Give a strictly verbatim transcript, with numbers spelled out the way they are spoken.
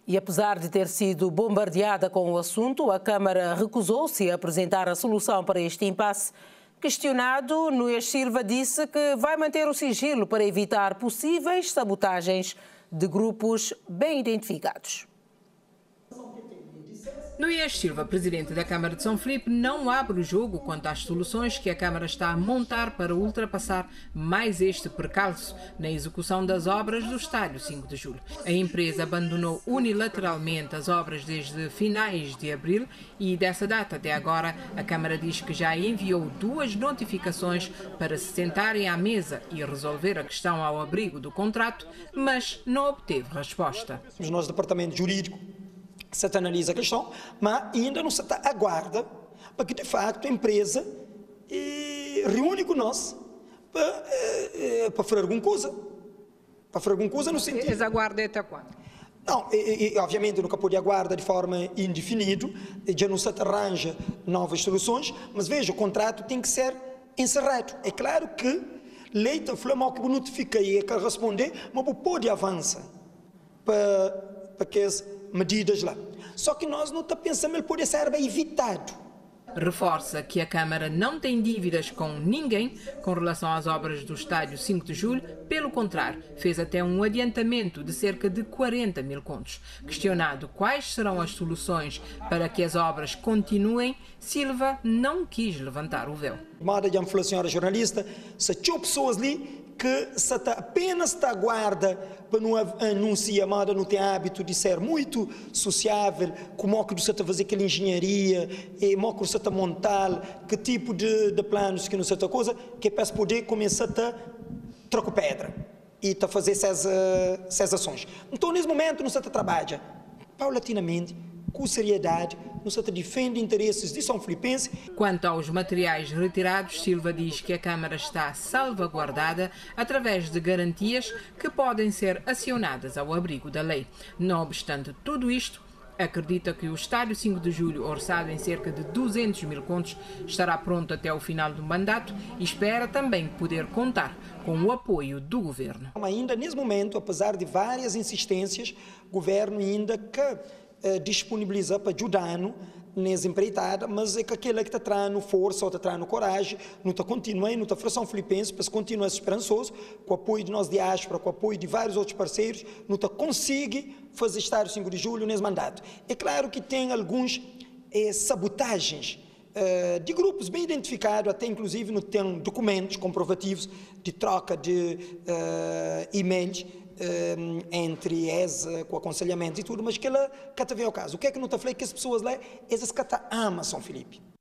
E apesar de ter sido bombardeada com o assunto, a Câmara recusou-se a apresentar a solução para este impasse. Questionado, Nunes Silva disse que vai manter o sigilo para evitar possíveis sabotagens de grupos bem identificados. Nunes Silva, presidente da Câmara de São Filipe, não abre o jogo quanto às soluções que a Câmara está a montar para ultrapassar mais este percalço na execução das obras do Estádio cinco de julho. A empresa abandonou unilateralmente as obras desde finais de abril e dessa data até agora a Câmara diz que já enviou duas notificações para se sentarem à mesa e resolver a questão ao abrigo do contrato, mas não obteve resposta. O nosso departamento jurídico se analisa a questão, mas ainda não se aguarda para que, de facto, a empresa eh, reúne com nós para, eh, para fazer alguma coisa. Para fazer alguma coisa no sentido... Eles aguardam até quando? Não, e, e, obviamente nunca pode aguardar de forma indefinida, já não se arranja novas soluções, mas veja, o contrato tem que ser encerrado. É claro que Leite Flamengo que notifica e que responder, mas pode avançar para, para que as medidas lá. Só que nós não estamos pensando que ele pode ser evitado. Reforça que a Câmara não tem dívidas com ninguém com relação às obras do Estádio cinco de julho, pelo contrário, fez até um adiantamento de cerca de quarenta mil contos. Questionado quais serão as soluções para que as obras continuem, Silva não quis levantar o véu. Moda de falar, senhora jornalista, se tinha pessoas ali que se tá, apenas está aguarda para não anunciar, moda não tem hábito de ser muito sociável, como é que você está a fazer aquela engenharia, e como é que você está a montar, que tipo de, de planos que não sei outra coisa, que é para poder começar a trocar pedra e a fazer essas, essas ações. Então, nesse momento, não se trabalha paulatinamente, com seriedade, não se defende interesses de São Filipense. Quanto aos materiais retirados, Silva diz que a Câmara está salvaguardada através de garantias que podem ser acionadas ao abrigo da lei. Não obstante tudo isto, acredita que o Estádio cinco de julho, orçado em cerca de duzentos mil contos, estará pronto até o final do mandato e espera também poder contar com o apoio do Governo. Ainda nesse momento, apesar de várias insistências, o Governo ainda que disponibilizar para ajudar-nos nessa empreitada, mas é que aquele que está trazendo força ou está trazendo coragem, não está continuando, não está fração filipense, para se continuar esperançoso, com o apoio de nós diáspora, com o apoio de vários outros parceiros, não está consegue fazer estar o cinco de julho nesse mandato. É claro que tem alguns eh, sabotagens eh, de grupos bem identificados, até inclusive não tem documentos comprovativos de troca de eh, e-mails, Um, entre essa, com aconselhamento e tudo, mas que ela cata vê o caso. O que é que não está falando? Que as pessoas lá, essas cata amam São Filipe.